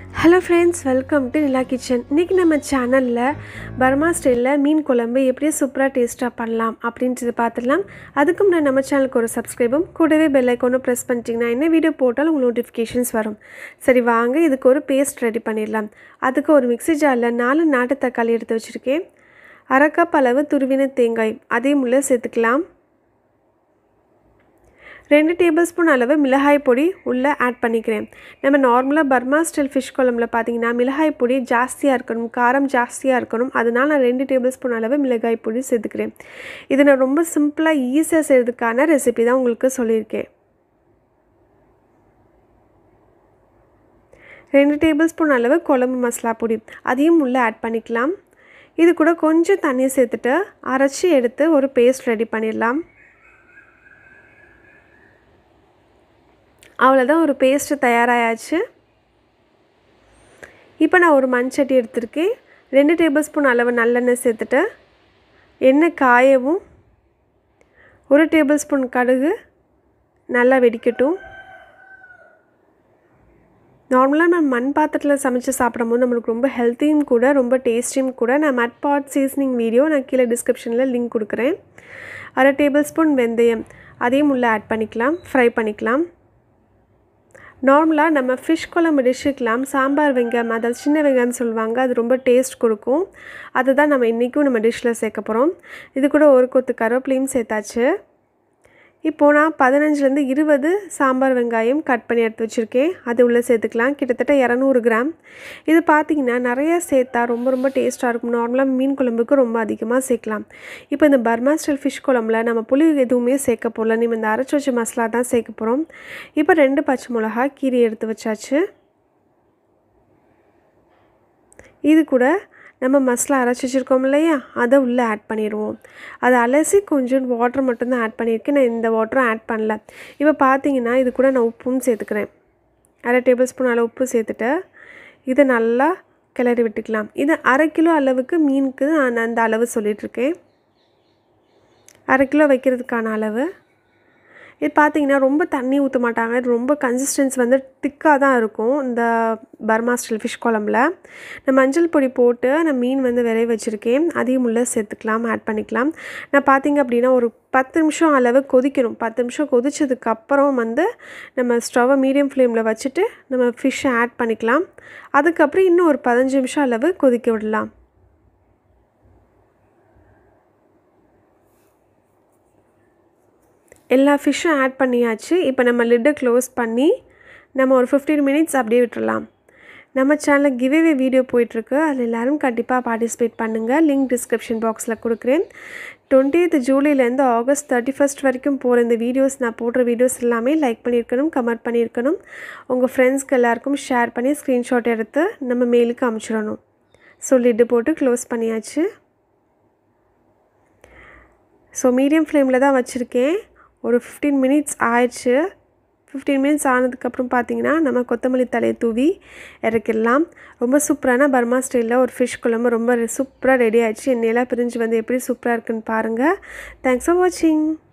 Hello friends, welcome to Nila Kitchen. இன்னைக்கு நம்ம சேனல்ல பர்மா ஸ்டைல்ல மீன் குழம்பு எப்படி சூப்பரா டேஸ்டா பண்ணலாம் அப்படின்றது பார்த்துடலாம். அதுக்கு முன்னாடி நம்ம சேனலுக்கு ஒரு சப்ஸ்கிரைபும் கூடவே பெல் ஐகானை பிரஸ் பண்ணிட்டீங்கன்னா என்ன வீடியோ போட்டாலும் உங்களுக்கு நோட்டிஃபிகேஷன்ஸ் வரும். சரி வாங்க இதுக்கு ஒரு பேஸ்ட் ரெடி பண்ணிடலாம். அதுக்கு ஒரு மிக்ஸி ஜாரில் 4 நாட்டு தக்காளி எடுத்து வச்சிருக்கேன். 1/2 கப் அளவு துருவின தேங்காய் அதையும் உள்ள சேர்த்துக்கலாம். 2 டேபிள்ஸ்பூன் அளவு மிளகாய் பொடி உள்ளே ஆட் பண்ணிக்கிறேன். நம்ம நார்மலாக பர்மா ஸ்டைல் ஃபிஷ் குழம்புல பார்த்தீங்கன்னா மிளகாய் பொடி ஜாஸ்தியாக இருக்கணும், காரம் ஜாஸ்தியாக இருக்கணும். அதனால் நான் 2 டேபிள்ஸ்பூன் அளவு மிளகாய் பொடி சேர்த்துக்கிறேன். இது நான் ரொம்ப சிம்பிளாக ஈஸியாக செய்கிறதுக்கான ரெசிபி தான் உங்களுக்கு சொல்லியிருக்கேன். 2 டேபிள்ஸ்பூன் அளவு குழம்பு மசாலா பொடி அதையும் உள்ளே ஆட் பண்ணிக்கலாம். இது கூட கொஞ்சம் தண்ணி சேர்த்துட்டு அரைச்சி எடுத்து ஒரு பேஸ்ட் ரெடி பண்ணிடலாம். அவ்வளோதான், ஒரு பேஸ்ட்டு தயாராகியாச்சு. இப்போ நான் ஒரு மண்சட்டி எடுத்திருக்கேன். 2 டேபிள்ஸ்பூன் அளவு நல்லெண்ணெய் சேர்த்துட்டு எண்ணெய் காயவும் 1 டேபிள்ஸ்பூன் கடுகு நல்லா வெடிக்கட்டும். நார்மலாக நம்ம மண் பாத்திரத்தில் சமைச்சு சாப்பிடும்போது நம்மளுக்கு ரொம்ப ஹெல்த்தியும் கூட ரொம்ப டேஸ்டியும் கூட. நான் மட்பாட் சீசனிங் வீடியோ நான் கீழே டிஸ்கிரிப்ஷனில் லிங்க் கொடுக்குறேன். 1/2 டேபிள்ஸ்பூன் வெந்தயம் அதையும் உள்ளே ஆட் பண்ணிக்கலாம், ஃப்ரை பண்ணிக்கலாம். நார்மலாக நம்ம ஃபிஷ் குழம்பு டிஷ்ஷுக்கெலாம் சாம்பார் வெங்காயம், அதாவது சின்ன வெங்காயம்னு சொல்லுவாங்க, அது ரொம்ப டேஸ்ட் கொடுக்கும். அதை தான் நம்ம இன்றைக்கும் நம்ம டிஷ்ஷில் சேர்க்க போகிறோம். இது கூட ஒரு கொத்து கருவேப்பிலையும் சேர்த்தாச்சு. இப்போது நான் 15லேருந்து 20 சாம்பார் வெங்காயம் கட் பண்ணி எடுத்து வச்சுருக்கேன். அது உள்ளே சேர்த்துக்கலாம். கிட்டத்தட்ட 200 கிராம். இது பார்த்திங்கன்னா நிறையா சேர்த்தா ரொம்ப டேஸ்ட்டாக இருக்கும். நார்மலாக மீன் குழம்புக்கு ரொம்ப அதிகமாக சேர்க்கலாம். இப்போ இந்த பர்மா ஸ்டைல் ஃபிஷ் குழம்புல நம்ம புளி எதுவுமே சேர்க்க போகல, நம்ம இந்த அரைச்சி வச்ச மசாலா தான் சேர்க்க போகிறோம். இப்போ 2 பச்சை மிளகா கீரி எடுத்து வச்சாச்சு. இது கூட நம்ம மசாலா அரைச்சி வச்சுருக்கோம் இல்லையா, அதை உள்ளே ஆட் பண்ணிடுவோம். அதை அலசி கொஞ்சம் வாட்டர் மட்டும்தான் ஆட் பண்ணியிருக்கேன், நான் இந்த வாட்டரும் ஆட் பண்ணல. இப்போ பார்த்தீங்கன்னா இது கூட நான் உப்பும் சேர்த்துக்கிறேன். 1/2 டேபிள்ஸ்பூன் அளவு உப்பு சேர்த்துட்டு இதை நல்லா கிளறி விட்டுக்கலாம். இது 1/2 கிலோ அளவுக்கு மீனுக்கு நான் அந்த அளவு சொல்லிகிட்ருக்கேன். 1/2 கிலோ வைக்கிறதுக்கான அளவு. இது பார்த்திங்கன்னா ரொம்ப தண்ணி ஊற்ற மாட்டாங்க, இது ரொம்ப கன்சிஸ்டன்ஸ் வந்து திக்காக தான் இருக்கும். இந்த பர்மா ஸ்டைல் ஃபிஷ் குழம்புல நான் மஞ்சள் பொடி போட்டு நான் மீன் வந்து விரைய வச்சுருக்கேன், அதையும் உள்ளே சேர்த்துக்கலாம், ஆட் பண்ணிக்கலாம். நான் பார்த்திங்க அப்படின்னா ஒரு 10 நிமிஷம் அளவு கொதிக்கணும். 10 நிமிஷம் கொதிச்சதுக்கப்புறம் வந்து நம்ம ஸ்டவ்வை மீடியம் ஃப்ளேமில் வச்சுட்டு நம்ம ஃபிஷ்ஷை ஆட் பண்ணிக்கலாம். அதுக்கப்புறம் இன்னும் ஒரு 15 நிமிஷம் அளவு கொதிக்க விடலாம். எல்லா ஃபிஷ்ஷும் ஆட் பண்ணியாச்சு. இப்போ நம்ம லிட்டை க்ளோஸ் பண்ணி நம்ம ஒரு 15 மினிட்ஸ் அப்படியே விட்டுடலாம். நம்ம சேனலில் கிவ்அவே வீடியோ போயிட்டுருக்கு, அதில் எல்லோரும் கண்டிப்பாக பார்ட்டிசிபேட் பண்ணுங்கள். லிங்க் டிஸ்கிரிப்ஷன் பாக்ஸில் கொடுக்குறேன். 20th ஜூலைலேருந்து ஆகஸ்ட் 31 வரைக்கும் போகிற இந்த வீடியோஸ், நான் போடுற வீடியோஸ் எல்லாமே லைக் பண்ணியிருக்கணும், கமெண்ட் பண்ணியிருக்கணும். உங்கள் ஃப்ரெண்ட்ஸ்க்கு எல்லாேருக்கும் ஷேர் பண்ணி ஸ்க்ரீன்ஷாட் எடுத்து நம்ம மெயிலுக்கு அனுப்பிச்சிடணும். ஸோ லிட்டு போட்டு க்ளோஸ் பண்ணியாச்சு. ஸோ மீடியம் ஃப்ளேமில் தான் வச்சுருக்கேன். ஒரு 15 மினிட்ஸ் ஆயிடுச்சு. 15 மினிட்ஸ் ஆனதுக்கப்புறம் பார்த்திங்கன்னா நம்ம கொத்தமல்லி தலையை தூவி இறக்கிடலாம். ரொம்ப சூப்பரான பர்மா ஸ்டைலில் ஒரு ஃபிஷ் குழம்பு ரொம்ப சூப்பராக ரெடி ஆகிடுச்சு. எண்ணெயெல்லாம் பிரிஞ்சு வந்து எப்படி சூப்பராக இருக்குன்னு பாருங்கள். தேங்க்ஸ் ஃபார் வாட்சிங்.